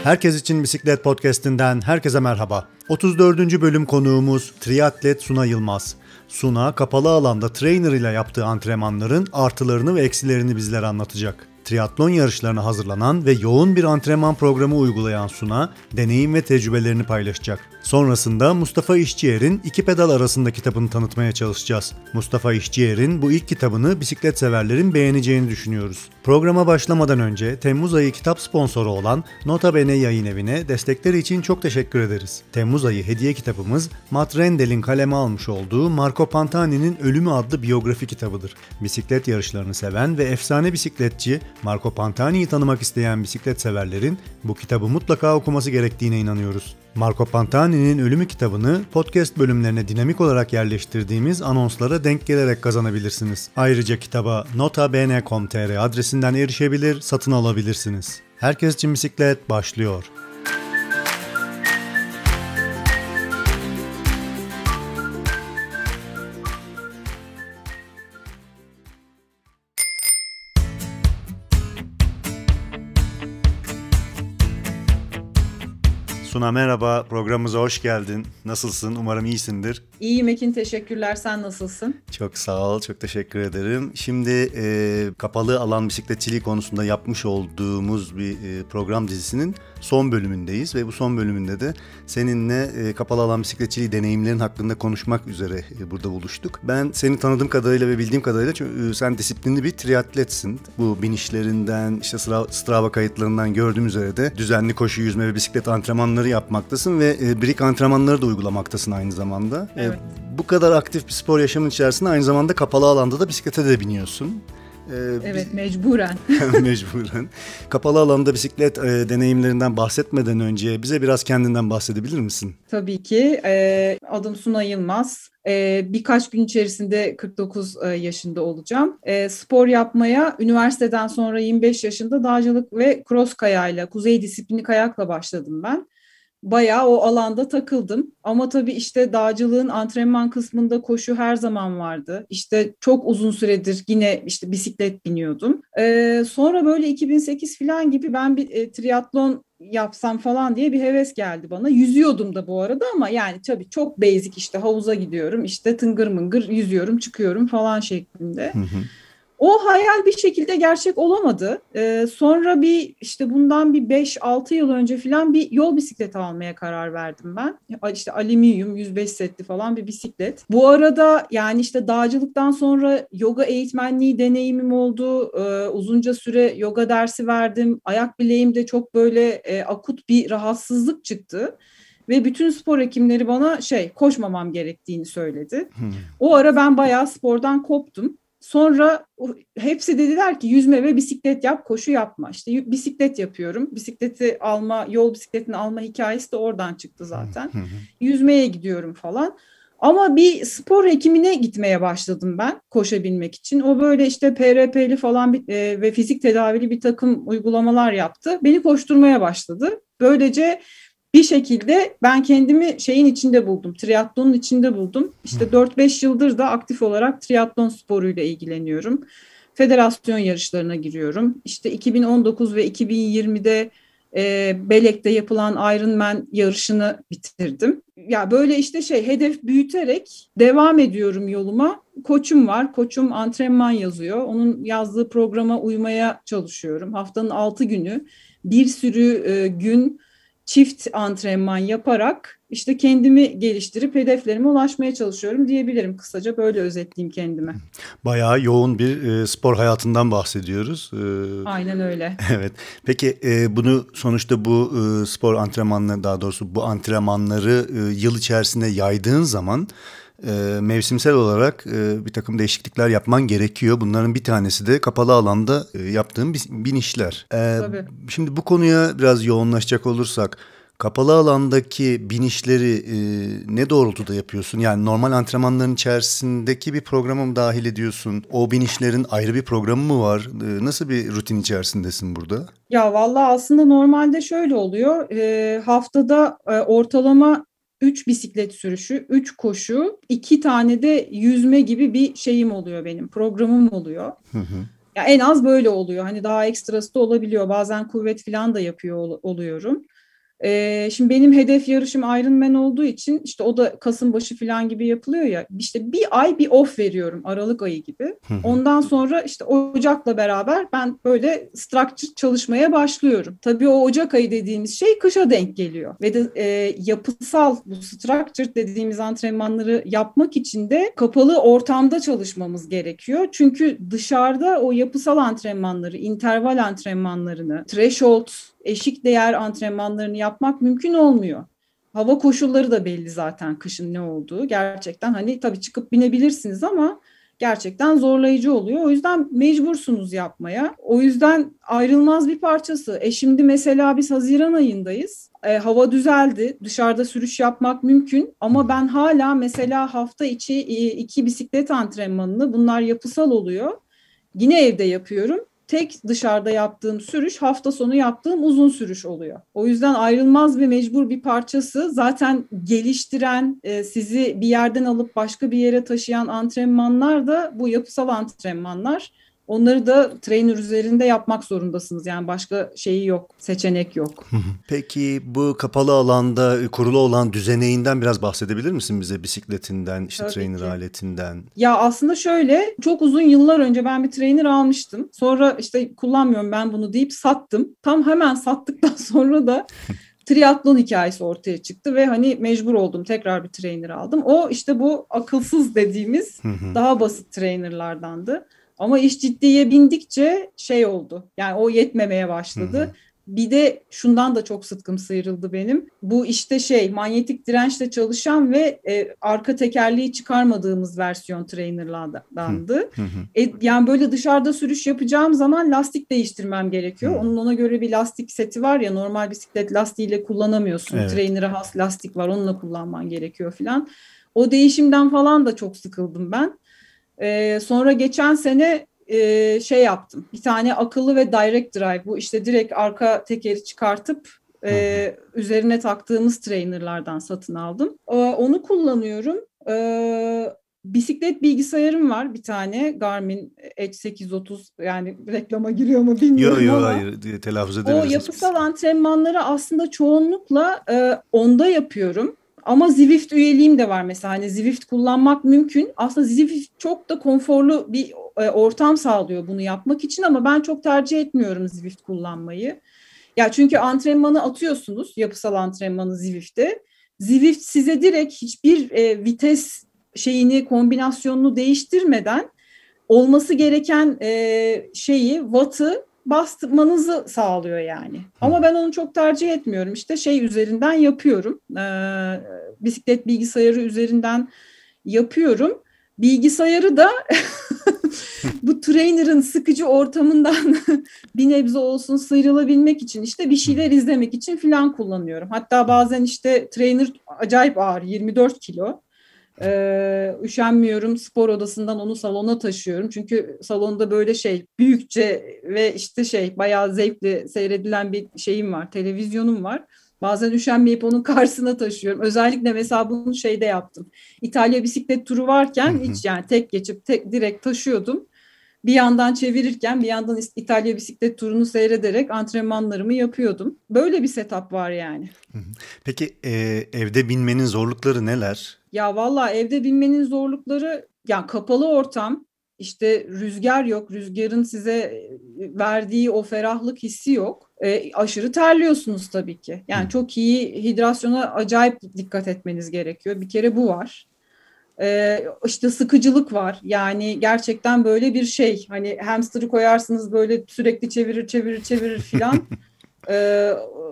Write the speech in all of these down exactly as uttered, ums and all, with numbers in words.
Herkes için Bisiklet Podcast'inden herkese merhaba. otuz dördüncü bölüm konuğumuz triatlet Suna Yılmaz. Suna, kapalı alanda trainer ile yaptığı antrenmanların artılarını ve eksilerini bizlere anlatacak. Triatlon yarışlarına hazırlanan ve yoğun bir antrenman programı uygulayan Suna, deneyim ve tecrübelerini paylaşacak. Sonrasında Mustafa İşçiyer'in İki Pedal Arasında kitabını tanıtmaya çalışacağız. Mustafa İşçiyer'in bu ilk kitabını bisiklet severlerin beğeneceğini düşünüyoruz. Programa başlamadan önce Temmuz ayı kitap sponsoru olan Nota Bene Yayın Evi'ne destekleri için çok teşekkür ederiz. Temmuz ayı hediye kitabımız Matt Rendel'in kaleme almış olduğu Marco Pantani'nin Ölümü adlı biyografi kitabıdır. Bisiklet yarışlarını seven ve efsane bisikletçi Marco Pantani'yi tanımak isteyen bisiklet severlerin bu kitabı mutlaka okuması gerektiğine inanıyoruz. Marco Pantani'nin Ölümü kitabını podcast bölümlerine dinamik olarak yerleştirdiğimiz anonslara denk gelerek kazanabilirsiniz. Ayrıca kitaba notabene nokta com nokta tr adresinden erişebilir, satın alabilirsiniz. Herkes için bisiklet başlıyor. Suna merhaba, programımıza hoş geldin. Nasılsın? Umarım iyisindir. İyiyim Ekin, teşekkürler. Sen nasılsın? Çok sağ ol, çok teşekkür ederim. Şimdi e, kapalı alan bisikletçiliği konusunda yapmış olduğumuz bir e, program dizisinin son bölümündeyiz. Ve bu son bölümünde de seninle e, kapalı alan bisikletçiliği deneyimlerin hakkında konuşmak üzere e, burada buluştuk. Ben seni tanıdığım kadarıyla ve bildiğim kadarıyla e, sen disiplinli bir triatletsin. Bu binişlerinden, işte Strava kayıtlarından gördüğüm üzere de düzenli koşu, yüzme ve bisiklet antrenmanları yapmaktasın ve e, brik antrenmanları da uygulamaktasın aynı zamanda. Evet. E, bu kadar aktif bir spor yaşamın içerisinde aynı zamanda kapalı alanda da bisiklete de biniyorsun. Ee, evet, biz... mecburen. Mecburen. Kapalı alanda bisiklet e, deneyimlerinden bahsetmeden önce bize biraz kendinden bahsedebilir misin? Tabii ki. E, adım Suna Yılmaz. E, birkaç gün içerisinde kırk dokuz yaşında olacağım. E, spor yapmaya üniversiteden sonra yirmi beş yaşında dağcılık ve cross kayayla, kuzey disiplini kayakla başladım ben. Bayağı o alanda takıldım. Ama tabii işte dağcılığın antrenman kısmında koşu her zaman vardı. İşte çok uzun süredir yine işte bisiklet biniyordum. Ee, sonra böyle iki bin sekiz falan gibi ben bir e, triatlon yapsam falan diye bir heves geldi bana. Yüzüyordum da bu arada ama yani tabii çok basic, işte havuza gidiyorum, işte tıngır mıngır yüzüyorum, çıkıyorum falan şeklinde. Hı hı. O hayal bir şekilde gerçek olamadı. Ee, sonra bir işte bundan bir beş altı yıl önce falan bir yol bisikleti almaya karar verdim ben. İşte alüminyum yüz beş setli falan bir bisiklet. Bu arada yani işte dağcılıktan sonra yoga eğitmenliği deneyimim oldu. Ee, uzunca süre yoga dersi verdim. Ayak bileğimde çok böyle e, akut bir rahatsızlık çıktı. Ve bütün spor hekimleri bana şey koşmamam gerektiğini söyledi. Hmm. O ara ben bayağı spordan koptum. Sonra hepsi dediler ki yüzme ve bisiklet yap, koşu yapma. İşte bisiklet yapıyorum. Bisikleti alma, yol bisikletini alma hikayesi de oradan çıktı zaten. Hı hı. Yüzmeye gidiyorum falan. Ama bir spor hekimine gitmeye başladım ben koşabilmek için. O böyle işte P R P'li falan bir, e, ve fizik tedavili bir takım uygulamalar yaptı. Beni koşturmaya başladı. Böylece bir şekilde ben kendimi şeyin içinde buldum, triatlonun içinde buldum. İşte dört beş yıldır da aktif olarak triatlon sporuyla ilgileniyorum. Federasyon yarışlarına giriyorum. İşte iki bin on dokuz ve iki bin yirmide e, Belek'te yapılan Ironman yarışını bitirdim. Ya böyle işte şey hedef büyüterek devam ediyorum yoluma. Koçum var, koçum antrenman yazıyor. Onun yazdığı programa uymaya çalışıyorum. Haftanın altı günü bir sürü e, gün çift antrenman yaparak işte kendimi geliştirip hedeflerime ulaşmaya çalışıyorum diyebilirim. Kısaca böyle özetleyeyim kendime. Bayağı yoğun bir e, spor hayatından bahsediyoruz. E, Aynen öyle. Evet. Peki e, bunu sonuçta bu e, spor antrenmanları, daha doğrusu bu antrenmanları e, yıl içerisinde yaydığın zaman e, mevsimsel olarak e, bir takım değişiklikler yapman gerekiyor. Bunların bir tanesi de kapalı alanda e, yaptığın binişler. E, Tabii. Şimdi bu konuya biraz yoğunlaşacak olursak, kapalı alandaki binişleri e, ne doğrultuda yapıyorsun? Yani normal antrenmanların içerisindeki bir programa mı dahil ediyorsun? O binişlerin ayrı bir programı mı var? E, nasıl bir rutin içerisindesin burada? Ya vallahi aslında normalde şöyle oluyor. E, haftada e, ortalama üç bisiklet sürüşü, üç koşu, iki tane de yüzme gibi bir şeyim oluyor benim, programım oluyor. Hı hı. Ya en az böyle oluyor. Hani daha ekstrası da olabiliyor. Bazen kuvvet falan da yapıyor ol- oluyorum. Ee, şimdi benim hedef yarışım Ironman olduğu için işte o da Kasım başı falan gibi yapılıyor ya. İşte bir ay bir off veriyorum, Aralık ayı gibi. Ondan sonra işte Ocak'la beraber ben böyle structure çalışmaya başlıyorum. Tabii o Ocak ayı dediğimiz şey kışa denk geliyor. Ve de e, yapısal bu structure dediğimiz antrenmanları yapmak için de kapalı ortamda çalışmamız gerekiyor. Çünkü dışarıda o yapısal antrenmanları, interval antrenmanlarını, threshold, eşik değer antrenmanlarını yapmak mümkün olmuyor. Hava koşulları da belli zaten kışın ne olduğu. Gerçekten hani tabii çıkıp binebilirsiniz ama gerçekten zorlayıcı oluyor. O yüzden mecbursunuz yapmaya. O yüzden ayrılmaz bir parçası. E şimdi mesela biz Haziran ayındayız. E, hava düzeldi. Dışarıda sürüş yapmak mümkün. Ama ben hala mesela hafta içi iki bisiklet antrenmanını, bunlar yapısal oluyor, yine evde yapıyorum. Tek dışarıda yaptığım sürüş hafta sonu yaptığım uzun sürüş oluyor. O yüzden ayrılmaz ve mecbur bir parçası. Zaten geliştiren, sizi bir yerden alıp başka bir yere taşıyan antrenmanlar da bu yapısal antrenmanlar. Onları da trainer üzerinde yapmak zorundasınız. Yani başka şeyi yok, seçenek yok. Peki bu kapalı alanda kurulu olan düzeneğinden biraz bahsedebilir misin bize? Bisikletinden, işte Tabii trainer ki. aletinden. Ya aslında şöyle, çok uzun yıllar önce ben bir trainer almıştım. Sonra işte kullanmıyorum ben bunu deyip sattım. Tam hemen sattıktan sonra da triatlon hikayesi ortaya çıktı ve hani mecbur oldum, tekrar bir trainer aldım. O işte bu akılsız dediğimiz daha basit trainerlardandı. Ama iş ciddiye bindikçe şey oldu. Yani o yetmemeye başladı. Hı hı. Bir de şundan da çok sıtkım sıyrıldı benim. Bu işte şey, manyetik dirençle çalışan ve e, arka tekerleği çıkarmadığımız versiyon trainerlardandı. Hı hı. E, yani böyle dışarıda sürüş yapacağım zaman lastik değiştirmem gerekiyor. Hı. Onun ona göre bir lastik seti var ya, normal bisiklet lastiğiyle kullanamıyorsun. Evet. Trainer'a has lastik var, onunla kullanman gerekiyor falan. O değişimden falan da çok sıkıldım ben. Ee, sonra geçen sene e, şey yaptım. Bir tane akıllı ve direct drive. Bu işte direkt arka tekeri çıkartıp e, üzerine taktığımız trainerlardan satın aldım. Ee, onu kullanıyorum. Ee, bisiklet bilgisayarım var bir tane. Garmin Edge sekiz yüz otuz, yani reklama giriyor mu bilmiyorum yo, yo, ama. Hayır, telaffuz o yapısal antrenmanları aslında çoğunlukla e, onda yapıyorum. Ama Zwift üyeliğim de var mesela. Hani Zwift kullanmak mümkün. Aslında Zwift çok da konforlu bir e, ortam sağlıyor bunu yapmak için ama ben çok tercih etmiyorum Zwift kullanmayı. Ya çünkü antrenmanı atıyorsunuz, yapısal antrenmanı Zwift'te. Zwift size direkt hiçbir e, vites şeyini, kombinasyonunu değiştirmeden olması gereken e, şeyi, wattı bastırmanızı sağlıyor yani. Ama ben onu çok tercih etmiyorum. İşte şey üzerinden yapıyorum. Ee, bisiklet bilgisayarı üzerinden yapıyorum. Bilgisayarı da bu trainer'ın sıkıcı ortamından bir nebze olsun sıyrılabilmek için, işte bir şeyler izlemek için falan kullanıyorum. Hatta bazen işte trainer acayip ağır, yirmi dört kilo. Ee, üşenmiyorum, spor odasından onu salona taşıyorum. Çünkü salonda böyle şey büyükçe ve işte şey bayağı zevkli seyredilen bir şeyim var, televizyonum var. Bazen üşenmeyip onun karşısına taşıyorum. Özellikle mesela bunu şeyde yaptım. İtalya bisiklet turu varken hiç yani tek geçip tek direkt taşıyordum. Bir yandan çevirirken bir yandan İtalya bisiklet turunu seyrederek antrenmanlarımı yapıyordum. Böyle bir setup var yani. Peki e, evde binmenin zorlukları neler? Ya vallahi evde binmenin zorlukları, yani kapalı ortam, işte rüzgar yok. Rüzgarın size verdiği o ferahlık hissi yok. E, aşırı terliyorsunuz tabii ki. Yani çok iyi hidrasyona acayip dikkat etmeniz gerekiyor. Bir kere bu var. Ee, işte sıkıcılık var. Yani gerçekten böyle bir şey. Hani hamster'ı koyarsınız böyle sürekli çevirir çevirir çevirir filan. Ee,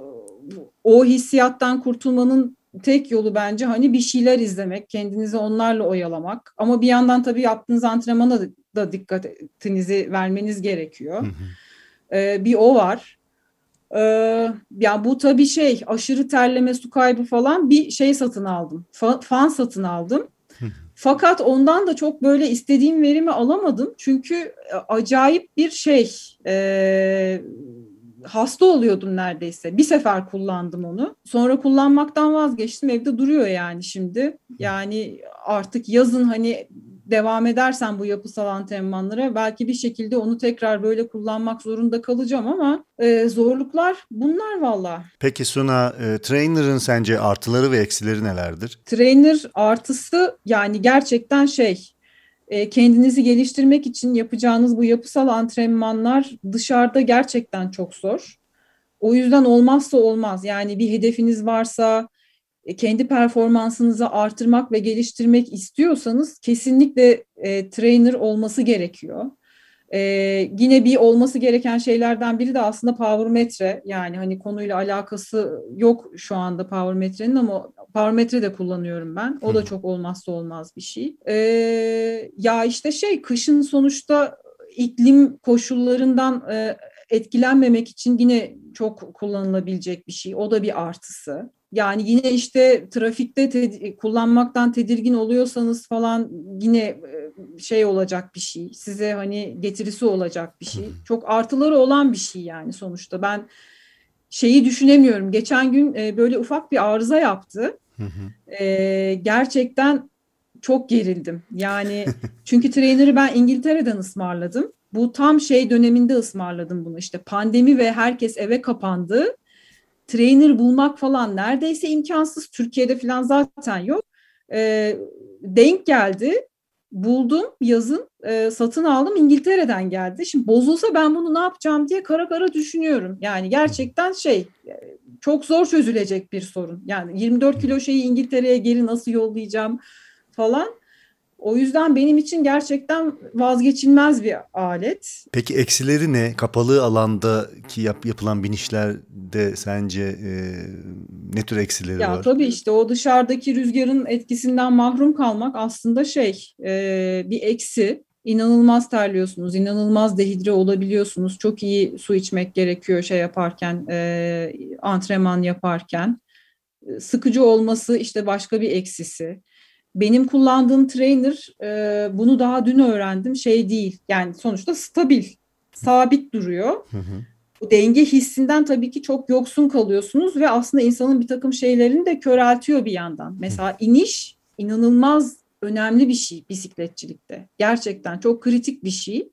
o hissiyattan kurtulmanın tek yolu bence hani bir şeyler izlemek, kendinizi onlarla oyalamak. Ama bir yandan tabii yaptığınız antrenmana da dikkatinizi vermeniz gerekiyor. Ee, bir o var. Ee, ya bu tabii şey, aşırı terleme, su kaybı falan, bir şey satın aldım. Fa- fan satın aldım. Fakat ondan da çok böyle istediğim verimi alamadım. Çünkü acayip bir şey, e, hasta oluyordum neredeyse. Bir sefer kullandım onu. Sonra kullanmaktan vazgeçtim. Evde duruyor yani şimdi. Yani artık yazın hani devam edersem bu yapısal antrenmanlara belki bir şekilde onu tekrar böyle kullanmak zorunda kalacağım ama e, zorluklar bunlar valla. Peki Suna, e, trainer'ın sence artıları ve eksileri nelerdir? Trainer artısı yani gerçekten şey, e, kendinizi geliştirmek için yapacağınız bu yapısal antrenmanlar dışarıda gerçekten çok zor. O yüzden olmazsa olmaz. Yani bir hedefiniz varsa, kendi performansınızı artırmak ve geliştirmek istiyorsanız kesinlikle e, trainer olması gerekiyor. E, yine bir olması gereken şeylerden biri de aslında power metre. Yani hani konuyla alakası yok şu anda power metrenin ama power metre de kullanıyorum ben. O da çok olmazsa olmaz bir şey. E, ya işte şey, kışın sonuçta iklim koşullarından e, etkilenmemek için yine çok kullanılabilecek bir şey. O da bir artısı. Yani yine işte trafikte te- kullanmaktan tedirgin oluyorsanız falan yine şey olacak bir şey. Size hani getirisi olacak bir şey. Çok artıları olan bir şey yani sonuçta. Ben şeyi düşünemiyorum. Geçen gün e, böyle ufak bir arıza yaptı. E, gerçekten çok gerildim. Yani çünkü trainer'ı ben İngiltere'den ısmarladım. Bu tam şey döneminde ısmarladım bunu. İşte pandemi ve herkes eve kapandı. Trainer bulmak falan neredeyse imkansız. Türkiye'de falan zaten yok. E, denk geldi. Buldum yazın. E, satın aldım. İngiltere'den geldi. Şimdi bozulsa ben bunu ne yapacağım diye kara kara düşünüyorum. Yani gerçekten şey, çok zor çözülecek bir sorun. Yani yirmi dört kilo şeyi İngiltere'ye geri nasıl yollayacağım falan. O yüzden benim için gerçekten vazgeçilmez bir alet. Peki eksileri ne? Kapalı alandaki yap, yapılan binişlerde sence e, ne tür eksileri Ya var? tabii işte o dışarıdaki rüzgarın etkisinden mahrum kalmak aslında şey, e, bir eksi. İnanılmaz terliyorsunuz, inanılmaz dehidre olabiliyorsunuz. Çok iyi su içmek gerekiyor şey yaparken, e, antrenman yaparken. Sıkıcı olması işte başka bir eksisi. Benim kullandığım trainer, e, bunu daha dün öğrendim, şey değil. Yani sonuçta stabil, sabit duruyor. Hı hı. Bu denge hissinden tabii ki çok yoksun kalıyorsunuz ve aslında insanın bir takım şeylerini de köreltiyor bir yandan. Mesela iniş inanılmaz önemli bir şey bisikletçilikte. Gerçekten çok kritik bir şey.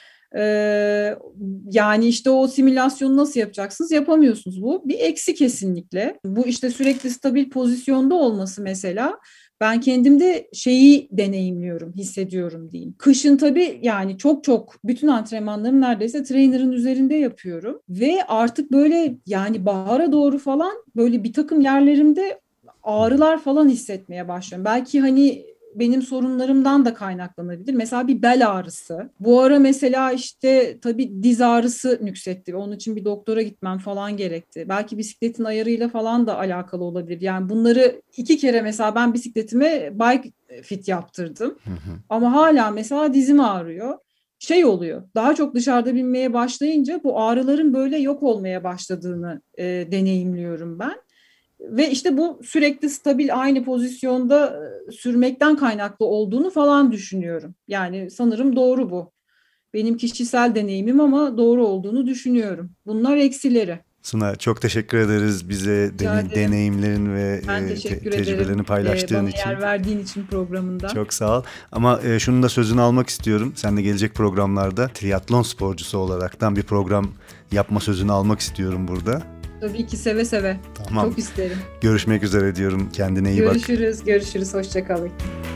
Ee, yani işte o simülasyonu nasıl yapacaksınız? Yapamıyorsunuz. Bu bir eksi kesinlikle. Bu işte sürekli stabil pozisyonda olması mesela, ben kendimde şeyi deneyimliyorum, hissediyorum diyeyim. Kışın tabii yani çok çok bütün antrenmanlarım neredeyse trainer'ın üzerinde yapıyorum. Ve artık böyle yani bahara doğru falan böyle bir takım yerlerimde ağrılar falan hissetmeye başlıyorum. Belki hani benim sorunlarımdan da kaynaklanabilir. Mesela bir bel ağrısı. Bu ara mesela işte tabii diz ağrısı nüksetti. Onun için bir doktora gitmem falan gerekti. Belki bisikletin ayarıyla falan da alakalı olabilir. Yani bunları iki kere mesela ben bisikletime bike fit yaptırdım. Hı hı. Ama hala mesela dizim ağrıyor. Şey oluyor, daha çok dışarıda binmeye başlayınca bu ağrıların böyle yok olmaya başladığını e, deneyimliyorum ben. Ve işte bu sürekli stabil aynı pozisyonda sürmekten kaynaklı olduğunu falan düşünüyorum. Yani sanırım doğru bu. Benim kişisel deneyimim ama doğru olduğunu düşünüyorum. Bunlar eksileri. Suna, çok teşekkür ederiz bize den- deneyimlerin ve e, te- tecrübelerini paylaştığın bana için. Bana yer verdiğin için programında. Çok sağ ol. Ama e, şunun da sözünü almak istiyorum. Sen de gelecek programlarda triatlon sporcusu olaraktan bir program yapma sözünü almak istiyorum burada. Tabii ki seve seve. Tamam. Çok isterim. Görüşmek üzere diyorum. Kendine iyi görüşürüz, bak. Görüşürüz, görüşürüz. Hoşça kalın.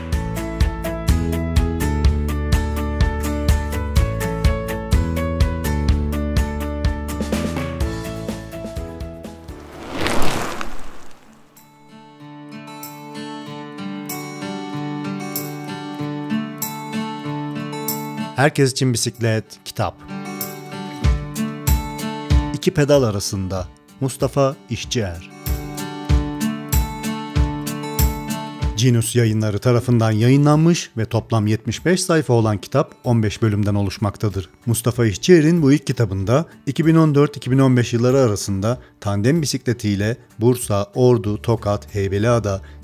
Herkes için bisiklet, kitap. İki pedal arasında Mustafa İşçier. Cinus Yayınları tarafından yayınlanmış ve toplam yetmiş beş sayfa olan kitap on beş bölümden oluşmaktadır. Mustafa İşçier'in bu ilk kitabında iki bin on dört iki bin on beş yılları arasında tandem bisikletiyle Bursa, Ordu, Tokat, Heybeliada,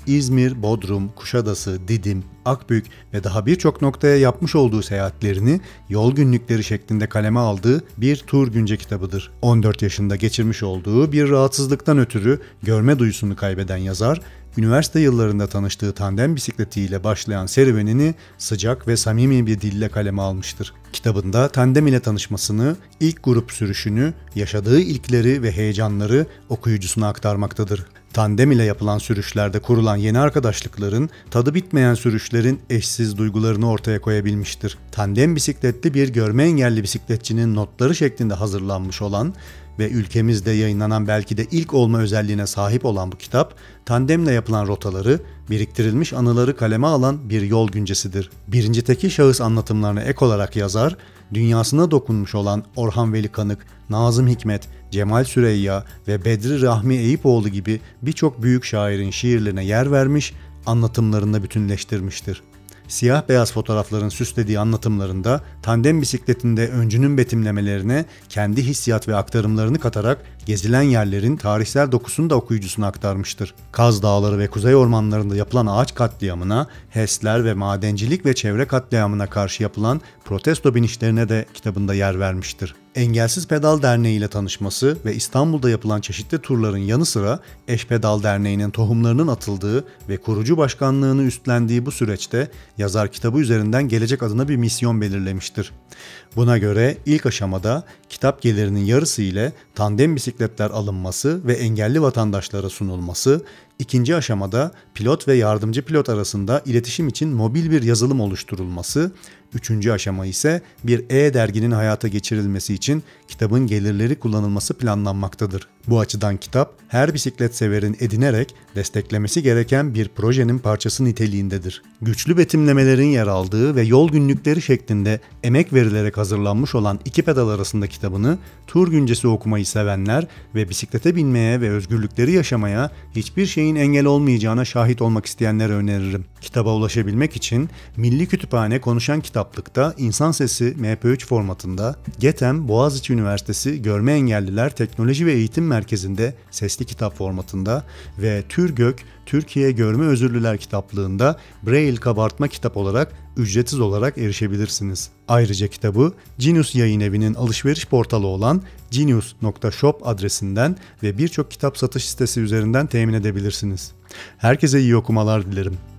İzmir, Bodrum, Kuşadası, Didim, Akbük ve daha birçok noktaya yapmış olduğu seyahatlerini yol günlükleri şeklinde kaleme aldığı bir tur günce kitabıdır. on dört yaşında geçirmiş olduğu bir rahatsızlıktan ötürü görme duyusunu kaybeden yazar, üniversite yıllarında tanıştığı tandem bisikletiyle başlayan serüvenini sıcak ve samimi bir dille kaleme almıştır. Kitabında tandem ile tanışmasını, ilk grup sürüşünü, yaşadığı ilkleri ve heyecanları okuyucusuna aktarmaktadır. Tandem ile yapılan sürüşlerde kurulan yeni arkadaşlıkların, tadı bitmeyen sürüşlerin eşsiz duygularını ortaya koyabilmiştir. Tandem bisikletli bir görme engelli bisikletçinin notları şeklinde hazırlanmış olan ve ülkemizde yayınlanan belki de ilk olma özelliğine sahip olan bu kitap, tandemle yapılan rotaları, biriktirilmiş anıları kaleme alan bir yol güncesidir. Birinci tekil şahıs anlatımlarına ek olarak yazar, dünyasına dokunmuş olan Orhan Veli Kanık, Nazım Hikmet, Cemal Süreyya ve Bedri Rahmi Eyüpoğlu gibi birçok büyük şairin şiirlerine yer vermiş, anlatımlarında bütünleştirmiştir. Siyah beyaz fotoğrafların süslediği anlatımlarında tandem bisikletinde öncünün betimlemelerine kendi hissiyat ve aktarımlarını katarak gezilen yerlerin tarihsel dokusunu da okuyucusuna aktarmıştır. Kaz Dağları ve Kuzey Ormanlarında yapılan ağaç katliamına, HES'ler ve madencilik ve çevre katliamına karşı yapılan protesto binişlerine de kitabında yer vermiştir. Engelsiz Pedal Derneği ile tanışması ve İstanbul'da yapılan çeşitli turların yanı sıra Eş Pedal Derneği'nin tohumlarının atıldığı ve kurucu başkanlığını üstlendiği bu süreçte yazar kitabı üzerinden gelecek adına bir misyon belirlemiştir. Buna göre ilk aşamada kitap gelirinin yarısı ile tandem bisikletler alınması ve engelli vatandaşlara sunulması, ikinci aşamada pilot ve yardımcı pilot arasında iletişim için mobil bir yazılım oluşturulması, üçüncü aşama ise bir e-derginin hayata geçirilmesi için kitabın gelirleri kullanılması planlanmaktadır. Bu açıdan kitap, her bisiklet severin edinerek desteklemesi gereken bir projenin parçası niteliğindedir. Güçlü betimlemelerin yer aldığı ve yol günlükleri şeklinde emek verilerek hazırlanmış olan iki pedal arasında kitabını tur güncesi okumayı sevenler ve bisiklete binmeye ve özgürlükleri yaşamaya hiçbir şeyin engel olmayacağına şahit olmak isteyenlere öneririm. Kitaba ulaşabilmek için Milli Kütüphane Konuşan Kitaplık'ta İnsan Sesi M P üç formatında, GETEM Boğaziçi Üniversitesi Görme Engelliler Teknoloji ve Eğitim Merkezi'nde sesli kitap formatında ve TÜRGÖK Türkiye Görme Özürlüler Kitaplığı'nda Braille kabartma kitap olarak ücretsiz olarak erişebilirsiniz. Ayrıca kitabı Genius Yayınevi'nin alışveriş portalı olan genius nokta shop adresinden ve birçok kitap satış sitesi üzerinden temin edebilirsiniz. Herkese iyi okumalar dilerim.